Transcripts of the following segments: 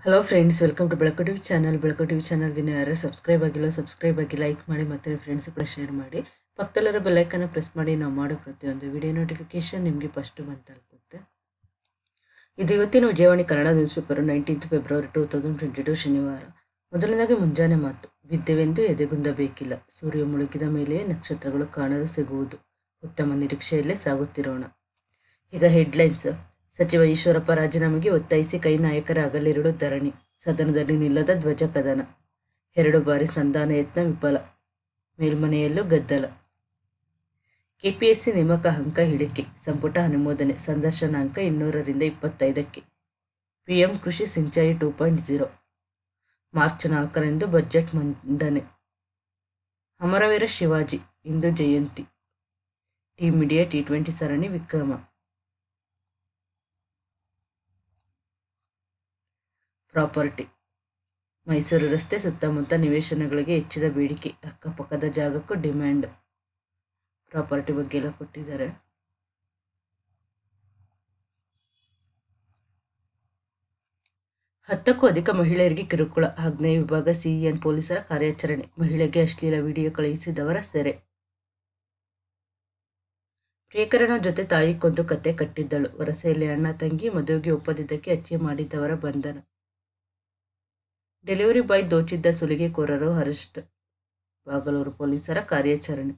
Hello friends, welcome to Belaku TV channel. Belaku TV ಚಾನಲ್ಗೆ ಯಾರು subscribe ಆಗಿಲ್ಲ, ಸಬ್ಸ್ಕ್ರೈಬ್ ಆಗಿ ಲೈಕ್ ಮಾಡಿ ಮತ್ತು ಫ್ರೆಂಡ್ಸ್ ಕೂಡ ಶೇರ್ ಮಾಡಿ. ಪಕ್ಕದಲ್ಲಿರೋ ಬೆಲ್ಲೈಕನ್ನು ಪ್ರೆಸ್ ಮಾಡಿ. ನಾವು ಮಾಡೋ ಪ್ರತಿಯೊಂದು ವಿಡಿಯೋ ನೋಟಿಫಿಕೇಶನ್ ನಿಮಗೆ ಫಸ್ಟ್ ಬಂದು ತಲುಪುತ್ತೆ. ಇದು ಇವತ್ತಿನ Vijayavani Kannada news paper 19th February 2022 ಶನಿವಾರ. ಮೊದಲನೇದಾಗಿ ಮುಂಜಾನೆ ಮಾತು. ಬಿದ್ದೆವೆಂದು ಎದೆಗುಂದಬೇಕಿಲ್ಲ. ಸೂರ್ಯ ಮುಳುಗಿದ ಮೇಲೆಯೇ ನಕ್ಷತ್ರಗಳು ಕಾಣಲು ಸಿಗುವುದು. ಉತ್ತಮ ನಿರೀಕ್ಷೆಯಲ್ಲೇ ಸಾಗುತ್ತಿರೋಣ. ಈಗ ಹೆಡ್ಲೈನ್ಸ್. ಸಚಿವ ಈಶ್ವರಪ್ಪ ರಾಜೀನಾಮೆಗೆ ಒತ್ತಾಯಿಸಿ ಕೈ ನಾಯಕರ ಹಗಲಿರುಳು ಧರಣಿ. ಸದನದಲ್ಲಿ ನಿಲ್ಲದ ಧ್ವಜ ಕದನ. 2 ಬಾರಿ ಸಂಧಾನ ಯತ್ನ ವಿಫಲ. ಮೇಲ್ಮನೆಯಲ್ಲೂ ಗದ್ದಲ. ಕೆಪಿಎಸ್ಸಿ ನೇಮಕ ಅಂಕ ಇಳಿಕೆ. ಸಂಪುಟ ಅನುಮೋದನೆ. ಸಂದರ್ಶನಾಂಕ 200ರಿಂದ 25ಕ್ಕೆ. ಪಿಎಂ ಕೃಷಿ ಸಿಂಚಾಯಿ 2.0. ಮಾರ್ಚ್ 4ರಂದು ಬಜೆಟ್ ಮಂಡನೆ. ಅಮರವೀರ ಶಿವಾಜಿ ಇಂದು ಜಯಂತಿ. ಟೀಮ್ ಇಂಡಿಯಾ T20 ಸರಣಿ ವಿಕ್ರಮ. ಪ್ರಾಪರ್ಟಿ. ಮೈಸೂರು ರಸ್ತೆ ಸುತ್ತಮುತ್ತ ನಿವೇಶನಗಳಿಗೆ ಹೆಚ್ಚಿದ ಬೇಡಿಕೆ. ಅಕ್ಕಪಕ್ಕದ ಜಾಗಕ್ಕೂ ಡಿಮ್ಯಾಂಡ್. ಪ್ರಾಪರ್ಟಿ ಬಗ್ಗೆ ಎಲ್ಲ ಕೊಟ್ಟಿದ್ದಾರೆ. ಹತ್ತಕ್ಕೂ ಅಧಿಕ ಮಹಿಳೆಯರಿಗೆ ಕಿರುಕುಳ. ಆಗ್ನೇಯ ವಿಭಾಗ ಸಿಇಎನ್ ಪೊಲೀಸರ ಕಾರ್ಯಾಚರಣೆ. ಮಹಿಳೆಗೆ ಅಶ್ಲೀಲ ವಿಡಿಯೋ ಕಳುಹಿಸಿದವರ ಸೆರೆ. ಪ್ರಿಯಕರನ ಜೊತೆ ತಾಯಿ ಕೊಂದು ಕತೆ ಕಟ್ಟಿದ್ದಳು. ವರಸೆಯಲ್ಲಿ ಅಣ್ಣ ತಂಗಿ ಮದುವೆಗೆ ಒಪ್ಪದಿದ್ದಕ್ಕೆ ಹತ್ಯೆ ಮಾಡಿದ್ದವರ ಬಂಧನ. ಡೆಲಿವರಿ ಬಾಯ್ ದೋಚಿದ್ದ ಸುಲಿಗೆಕೋರರು ಅರೆಸ್ಟ್. ಬಾಗಲೂರು ಪೊಲೀಸರ ಕಾರ್ಯಾಚರಣೆ.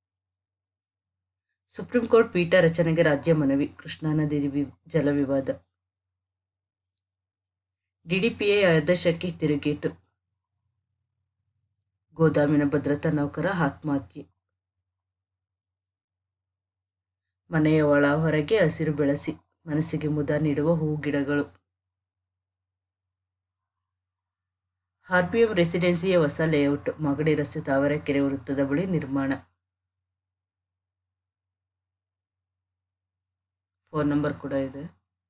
ಸುಪ್ರೀಂ ಕೋರ್ಟ್ ಪೀಠ ರಚನೆಗೆ ರಾಜ್ಯ ಮನವಿ. ಕೃಷ್ಣಾ ನದಿ ಜಲ ವಿವಾದ. ಡಿಡಿಪಿಐ ಆದೇಶಕ್ಕೆ ತಿರುಗೇಟು. ಗೋದಾಮಿನ ಭದ್ರತಾ ನೌಕರ ಆತ್ಮಹತ್ಯೆ. ಮನೆಯ ಒಳ ಹೊರಗೆ ಹಸಿರು ಬೆಳೆಸಿ. ಮನಸ್ಸಿಗೆ ಮುದ ನೀಡುವ ಹೂ ಗಿಡಗಳು. ಆರ್ಪಿಎಂ ರೆಸಿಡೆನ್ಸಿಯ ಹೊಸ ಲೇಔಟ್. ಮಾಗಡಿ ರಸ್ತೆ ತಾವರೆಕೆರೆ ವೃತ್ತದ ಬಳಿ ನಿರ್ಮಾಣ. ಫೋನ್ ನಂಬರ್ ಕೂಡ ಇದೆ.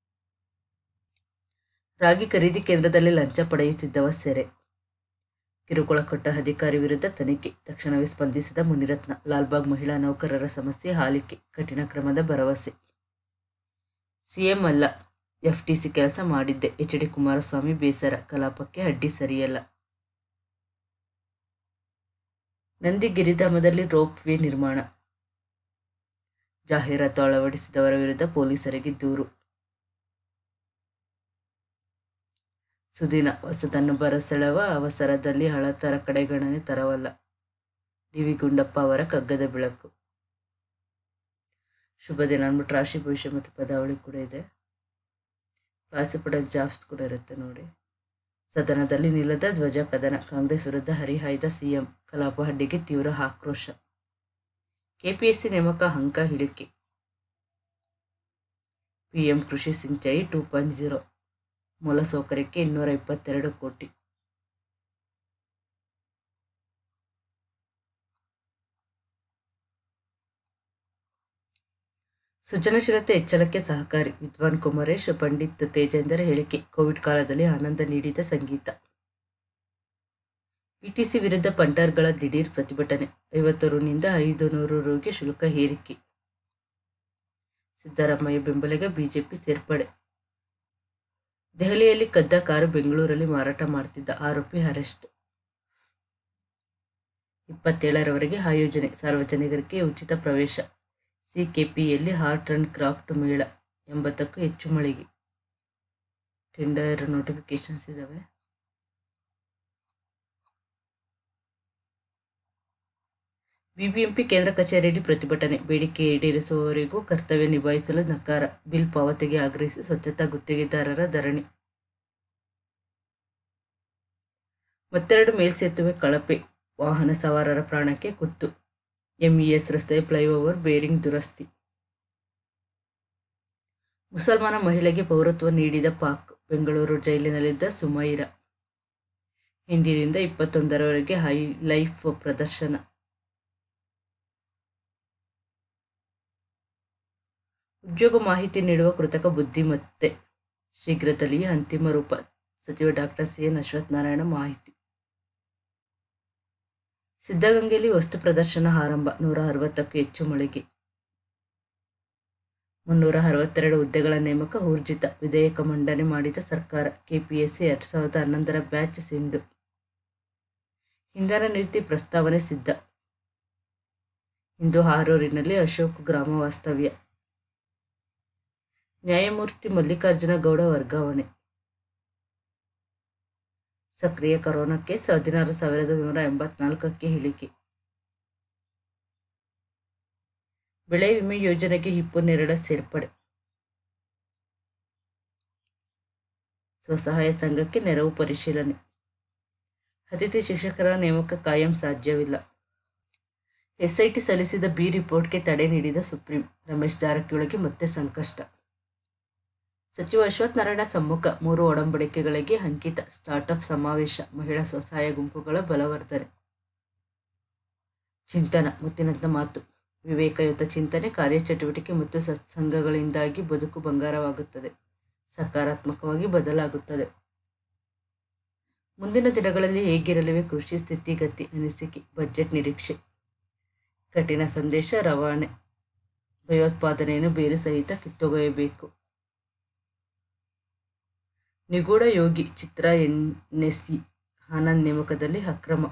ರಾಗಿ ಖರೀದಿ ಕೇಂದ್ರದಲ್ಲಿ ಲಂಚ ಪಡೆಯುತ್ತಿದ್ದವ ಸೆರೆ. ಕಿರುಕುಳ ಕೊಟ್ಟ ಅಧಿಕಾರಿ ವಿರುದ್ಧ ತನಿಖೆ. ತಕ್ಷಣವೇ ಸ್ಪಂದಿಸಿದ ಮುನಿರತ್ನ. ಲಾಲ್ಬಾಗ್ ಮಹಿಳಾ ನೌಕರರ ಸಮಸ್ಯೆ ಆಲಿಕೆ. ಕಠಿಣ ಕ್ರಮದ ಭರವಸೆ. ಸಿಎಂ ಅಲ್ಲ, ಎಫ್ಟಿಸಿ ಕೆಲಸ ಮಾಡಿದ್ದೆ. ಎಚ್.ಡಿ. ಕುಮಾರಸ್ವಾಮಿ ಬೇಸರ. ಕಲಾಪಕ್ಕೆ ಅಡ್ಡಿ ಸರಿಯಲ್ಲ. ನಂದಿ ಗಿರಿಧಾಮದಲ್ಲಿ ರೋಪ್ ವೇ ನಿರ್ಮಾಣ. ಜಾಹೀರಾತು ಅಳವಡಿಸಿದವರ ವಿರುದ್ಧ ಪೊಲೀಸರಿಗೆ ದೂರು. ಸುದಿನ. ಹೊಸದನ್ನು ಬರಸೆಳೆವ ಅವಸರದಲ್ಲಿ ಹಳತರ ಕಡೆಗಣನೆ ತರವಲ್ಲ. ಡಿ.ವಿ. ಗುಂಡಪ್ಪ ಅವರ ಕಗ್ಗದ ಬೆಳಕು. ಶುಭ ದಿನ ಅಂದ್ಬಿಟ್ಟು ರಾಶಿ ಭವಿಷ್ಯ ಮತ್ತು ಪದಾವಳಿ ಕೂಡ ಇದೆ. ಕ್ಲಾಸಿಫೈಡ್ ಜಾಬ್ಸ್ ಕೂಡ ಇರುತ್ತೆ ನೋಡಿ. ಸದನದಲ್ಲಿ ನಿಲ್ಲದ ಧ್ವಜ ಕದನ. ಕಾಂಗ್ರೆಸ್ ವಿರುದ್ಧ ಹರಿಹಾಯ್ದ ಸಿಎಂ. ಕಲಾಪ ಅಡ್ಡಿಗೆ ತೀವ್ರ ಆಕ್ರೋಶ. ಕೆಪಿಎಸ್ಸಿ ನೇಮಕ ಅಂಕ ಇಳಿಕೆ. ಪಿಎಂ ಕೃಷಿ ಸಿಂಚಾಯಿ 2.0. ಮೂಲಸೌಕರ್ಯಕ್ಕೆ 222 ಕೋಟಿ. ಸೃಜನಶೀಲತೆ ಹೆಚ್ಚಳಕ್ಕೆ ಸಹಕಾರಿ. ವಿದ್ವಾನ್ ಕುಮಾರೇಶ್, ಪಂಡಿತ್ ತೇಜೇಂದರ್ ಹೇಳಿಕೆ. ಕೋವಿಡ್ ಕಾಲದಲ್ಲಿ ಆನಂದ ನೀಡಿದ ಸಂಗೀತ. ಪಿಟಿಸಿ ವಿರುದ್ಧ ಪಂಟರ್ಗಳ ದಿಢೀರ್ ಪ್ರತಿಭಟನೆ. 50 ರುನಿಂದ 500 ರುಗೆ ಶುಲ್ಕ ಏರಿಕೆ. ಸಿದ್ದರಾಮಯ್ಯ ಬೆಂಬಲಿಗ ಬಿಜೆಪಿ ಸೇರ್ಪಡೆ. ದೆಹಲಿಯಲ್ಲಿ ಕದ್ದ ಕಾರು ಬೆಂಗಳೂರಲ್ಲಿ ಮಾರಾಟ ಮಾಡ್ತಿದ್ದ ಆರೋಪಿ ಅರೆಸ್ಟ್. 27ರವರೆಗೆ ಆಯೋಜನೆ. ಸಾರ್ವಜನಿಕರಿಗೆ ಉಚಿತ ಪ್ರವೇಶ. ಸಿಕೆಪಿಯಲ್ಲಿ ಆರ್ಟ್ ಅಂಡ್ ಕ್ರಾಫ್ಟ್ ಮೇಳ. 80ಕ್ಕೂ ಹೆಚ್ಚು ಮಳಿಗೆ. ಟೆಂಡರ್ ನೋಟಿಫಿಕೇಶನ್ಸ್ ಇದ್ದಾವೆ. ಬಿಬಿಎಂಪಿ ಕೇಂದ್ರ ಕಚೇರಿಯಲ್ಲಿ ಪ್ರತಿಭಟನೆ. ಬೇಡಿಕೆ ಈಡೇರಿಸುವವರೆಗೂ ಕರ್ತವ್ಯ ನಿಭಾಯಿಸಲು ನಕಾರ. ಬಿಲ್ ಪಾವತಿಗೆ ಆಗ್ರಹಿಸಿ ಸ್ವಚ್ಛತಾ ಗುತ್ತಿಗೆದಾರರ ಧರಣಿ. ಮತ್ತೆರಡು ಮೇಲ್ಸೇತುವೆ ಕಳಪೆ. ವಾಹನ ಸವಾರರ ಪ್ರಾಣಕ್ಕೆ ಕುತ್ತು. ಎಂಇಎಸ್ ರಸ್ತೆ ಫ್ಲೈಓವರ್ ಬೇರಿಂಗ್ ದುರಸ್ತಿ. ಮುಸಲ್ಮಾನ ಮಹಿಳೆಗೆ ಪೌರತ್ವ ನೀಡಿದ ಪಾಕ್. ಬೆಂಗಳೂರು ಜೈಲಿನಲ್ಲಿದ್ದ ಸುಮೈರಾ. ಇಂದಿನಿಂದ 21ರವರೆಗೆ ಹೈ ಲೈಫ್ ಪ್ರದರ್ಶನ. ಉದ್ಯೋಗ ಮಾಹಿತಿ ನೀಡುವ ಕೃತಕ ಬುದ್ಧಿಮತ್ತೆ ಶೀಘ್ರದಲ್ಲಿಯೇ ಅಂತಿಮ ರೂಪ. ಸಚಿವ ಡಾಕ್ಟರ್ ಸಿ.ಎನ್. ಅಶ್ವತ್ಥನಾರಾಯಣ ಮಾಹಿತಿ. ಸಿದ್ಧಗಂಗೆಯಲ್ಲಿ ವಸ್ತು ಪ್ರದರ್ಶನ ಆರಂಭ. 160ಕ್ಕೂ ಹೆಚ್ಚು ಮಳಿಗೆ. 362 ಹುದ್ದೆಗಳ ನೇಮಕ ಊರ್ಜಿತ, ವಿಧೇಯಕ ಮಂಡನೆ ಮಾಡಿದ ಸರ್ಕಾರ. KPSC 2011 batch Sindhu. ಇಂಧನ ನೀತಿ ಪ್ರಸ್ತಾವನೆ ಸಿದ್ಧ. ಇಂದು ಹಾರೂರಿನಲ್ಲಿ ಅಶೋಕ್ ಗ್ರಾಮ ವಾಸ್ತವ್ಯ. ನ್ಯಾಯಮೂರ್ತಿ ಮಲ್ಲಿಕಾರ್ಜುನ ಗೌಡ ವರ್ಗಾವಣೆ. ಸಕ್ರಿಯ ಕೊರೋನಾ ಕೇಸ್ 16,184ಕ್ಕೆ ಇಳಿಕೆ. ಬೆಳೆ ವಿಮೆ ಯೋಜನೆಗೆ ಹಿಪ್ಪು ನೇರಳೆ ಸೇರ್ಪಡೆ. ಸ್ವಸಹಾಯ ಸಂಘಕ್ಕೆ ನೆರವು ಪರಿಶೀಲನೆ. ಅತಿಥಿ ಶಿಕ್ಷಕರ ನೇಮಕ ಕಾಯಂ ಸಾಧ್ಯವಿಲ್ಲ. ಎಸ್ಐಟಿ ಸಲ್ಲಿಸಿದ ಬಿ ರಿಪೋರ್ಟ್ಗೆ ತಡೆ ನೀಡಿದ ಸುಪ್ರೀಂ. ರಮೇಶ್ ಜಾರಕಿಹೊಳಿಗೆ ಮತ್ತೆ ಸಂಕಷ್ಟ. ಸಚಿವ ಅಶ್ವಥ್ ನಾರಾಯಣ ಸಮ್ಮುಖ. 3 ಒಡಂಬಡಿಕೆಗಳಿಗೆ ಅಂಕಿತ. ಸ್ಟಾರ್ಟ್ಅಪ್ ಸಮಾವೇಶ. ಮಹಿಳಾ ಸ್ವಸಹಾಯ ಗುಂಪುಗಳ ಬಲವರ್ಧನೆ. ಚಿಂತನ. ಮುತ್ತಿನಂತ ಮಾತು. ವಿವೇಕಯುತ ಚಿಂತನೆ, ಕಾರ್ಯಚಟುವಟಿಕೆ ಮತ್ತು ಸತ್ಸಂಗಗಳಿಂದಾಗಿ ಬದುಕು ಬಂಗಾರವಾಗುತ್ತದೆ, ಸಕಾರಾತ್ಮಕವಾಗಿ ಬದಲಾಗುತ್ತದೆ. ಮುಂದಿನ ದಿನಗಳಲ್ಲಿ ಹೇಗಿರಲಿವೆ ಕೃಷಿ ಸ್ಥಿತಿಗತಿ, ಅನಿಸಿಕೆ. ಬಜೆಟ್ ನಿರೀಕ್ಷೆ. ಕಠಿಣ ಸಂದೇಶ ರವಾನೆ. ಭಯೋತ್ಪಾದನೆಯನ್ನು ಬೇರು ಸಹಿತ ಕಿತ್ತೊಗೆಯಬೇಕು. ನಿಗೂಢ ಯೋಗಿ ಚಿತ್ರ. ಎನ್ಎಸ್ಸಿ ಆನಂದ್ ನೇಮಕದಲ್ಲಿ ಅಕ್ರಮ.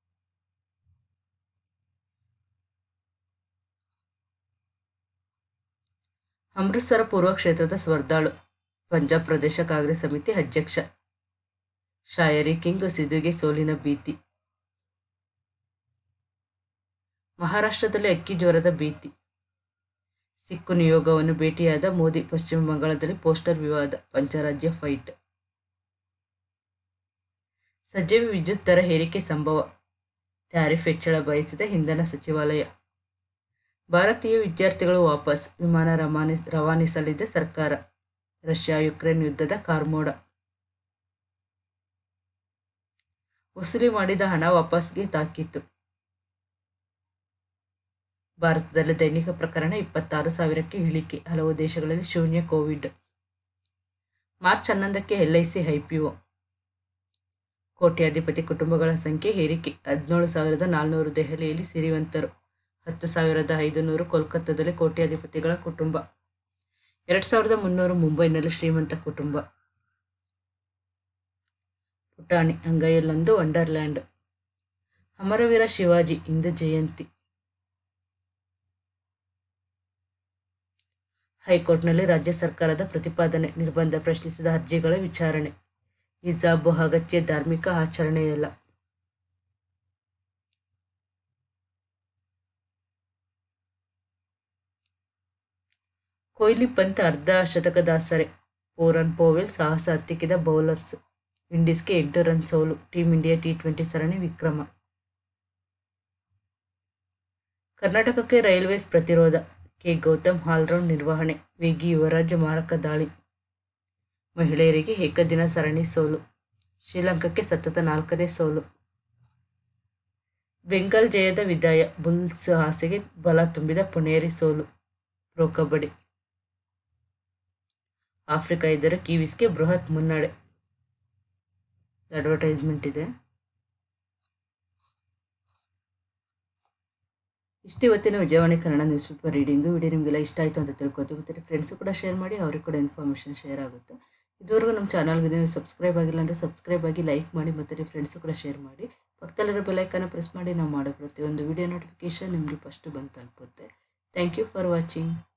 ಅಮೃತಸರ ಪೂರ್ವ ಕ್ಷೇತ್ರದ ಸ್ಪರ್ಧಾಳು. ಪಂಜಾಬ್ ಪ್ರದೇಶ ಕಾಂಗ್ರೆಸ್ ಸಮಿತಿ ಅಧ್ಯಕ್ಷ. ಶಾಯರಿ ಕಿಂಗ್ ಸಿಧುಗೆ ಸೋಲಿನ ಭೀತಿ. ಮಹಾರಾಷ್ಟ್ರದಲ್ಲಿ ಅಕ್ಕಿ ಜ್ವರದ ಭೀತಿ. ಸಿಕ್ಕು ನಿಯೋಗವನ್ನು ಭೇಟಿಯಾದ ಮೋದಿ. ಪಶ್ಚಿಮ ಬಂಗಾಳದಲ್ಲಿ ಪೋಸ್ಟರ್ ವಿವಾದ. ಪಂಚರಾಜ್ಯ ಫೈಟ್. ಸಜೀವ ವಿದ್ಯುತ್ ದರ ಏರಿಕೆ ಸಂಭವ. ಟ್ಯಾರಿಫ್ ಹೆಚ್ಚಳ ಬಯಸಿದ ಇಂಧನ ಸಚಿವಾಲಯ. ಭಾರತೀಯ ವಿದ್ಯಾರ್ಥಿಗಳು ವಾಪಸ್. ವಿಮಾನ ರವಾನಿಸಲಿದೆ ಸರ್ಕಾರ. ರಷ್ಯಾ ಯುಕ್ರೇನ್ ಯುದ್ಧದ ಕಾರ್ಮೋಡ. ವಸೂಲಿ ಮಾಡಿದ ಹಣ ವಾಪಸ್ಗೆ ತಾಕೀತು. ಭಾರತದಲ್ಲಿ ದೈನಿಕ ಪ್ರಕರಣ 26,000ಕ್ಕೆ ಇಳಿಕೆ. ಹಲವು ದೇಶಗಳಲ್ಲಿ ಶೂನ್ಯ ಕೋವಿಡ್. ಮಾರ್ಚ್ 11ಕ್ಕೆ LIC IPO. ಕೋಟ್ಯಾಧಿಪತಿ ಕುಟುಂಬಗಳ ಸಂಖ್ಯೆ ಏರಿಕೆ. 17,400 ದೆಹಲಿಯಲ್ಲಿ ಸಿರಿವಂತರು. 10,500 ಕೋಲ್ಕತ್ತಾದಲ್ಲಿ ಕೋಟ್ಯಾಧಿಪತಿಗಳ ಕುಟುಂಬ. 2,300 ಮುಂಬೈನಲ್ಲಿ ಶ್ರೀಮಂತ ಕುಟುಂಬ. ಪುಟಾಣಿ ಅಂಗೈಯಲ್ಲೊಂದು ವಂಡರ್ಲ್ಯಾಂಡ್. ಅಮರವೀರ ಶಿವಾಜಿ ಇಂದು ಜಯಂತಿ. ಹೈಕೋರ್ಟ್ನಲ್ಲಿ ರಾಜ್ಯ ಸರ್ಕಾರದ ಪ್ರತಿಪಾದನೆ. ನಿರ್ಬಂಧ ಪ್ರಶ್ನಿಸಿದ ಅರ್ಜಿಗಳ ವಿಚಾರಣೆ. ಹಿಜಾಬ್ ಅಗತ್ಯ ಧಾರ್ಮಿಕ ಆಚರಣೆಯಲ್ಲ. ಕೊಹ್ಲಿ ಪಂತ್ ಅರ್ಧ ಶತಕದಾಸರೆ. ಪೂರನ್ ಪೋವೆಲ್ ಸಾಹಸ ಹತ್ತಿಕ್ಕಿದ ಬೌಲರ್ಸ್. ವಿಂಡೀಸ್ಗೆ 8 ರನ್ ಸೋಲು. ಟೀಂ ಇಂಡಿಯಾ T20 ಸರಣಿ ವಿಕ್ರಮ. ಕರ್ನಾಟಕಕ್ಕೆ ರೈಲ್ವೇಸ್ ಪ್ರತಿರೋಧ. ಕೆ ಗೌತಮ್ ಆಲ್ರೌಂಡ್ ನಿರ್ವಹಣೆ. ವೇಗಿ ಯುವರಾಜ್ ಮಾರಕ ದಾಳಿ. ಮಹಿಳೆಯರಿಗೆ ಏಕದಿನ ಸರಣಿ ಸೋಲು. ಶ್ರೀಲಂಕಾಕ್ಕೆ ಸತತ 4ನೇ ಸೋಲು. ಬೆಂಗಾಲ್ ಜಯದ ವಿದಾಯ. ಬುಲ್ಸ್ ಆಸೆಗೆ ಬಲ ತುಂಬಿದ ಪುಣೇರಿ ಸೋಲು. ಪ್ರೊ ಕಬಡ್ಡಿ. ಆಫ್ರಿಕಾ ಎದುರು ಕಿವೀಸ್ಗೆ ಬೃಹತ್ ಮುನ್ನಡೆ. ಅಡ್ವರ್ಟೈಸ್ಮೆಂಟ್ ಇದೆ. ಇಷ್ಟು ಇವತ್ತಿನ Vijayavani Kannada news paper reading. Video ನಿಮಗೆಲ್ಲ ಇಷ್ಟ ಆಯಿತು ಅಂತ ತಿಳ್ಕೊತೀವಿ. ಮತ್ತು ಫ್ರೆಂಡ್ಸು ಕೂಡ ಶೇರ್ ಮಾಡಿ, ಅವ್ರಿಗೆ ಕೂಡ ಇನ್ಫಾರ್ಮೇಷನ್ ಶೇರ್ ಆಗುತ್ತೆ. ಇದುವರೆಗೂ ನಮ್ಮ ಚಾನಲ್ಗೆ ನೀವು ಸಬ್ಸ್ಕ್ರೈಬ್ ಆಗಿಲ್ಲ ಅಂದರೆ ಸಬ್ಸ್ಕ್ರೈಬ್ ಆಗಿ, ಲೈಕ್ ಮಾಡಿ, ಮತ್ತು ಫ್ರೆಂಡ್ಸು ಕೂಡ ಶೇರ್ ಮಾಡಿ. ಪಕ್ಕದಲ್ಲಿರೋ ಬೆಲ್ಲೈಕನ್ನ ಪ್ರೆಸ್ ಮಾಡಿ. ನಾವು ಮಾಡೋ ಪ್ರತಿಯೊಂದು ವಿಡಿಯೋ ನೋಟಿಫಿಕೇಷನ್ ನಿಮಗೆ ಫಸ್ಟ್ ಬಂದು ತಲುಪುತ್ತೆ. Thank you for watching.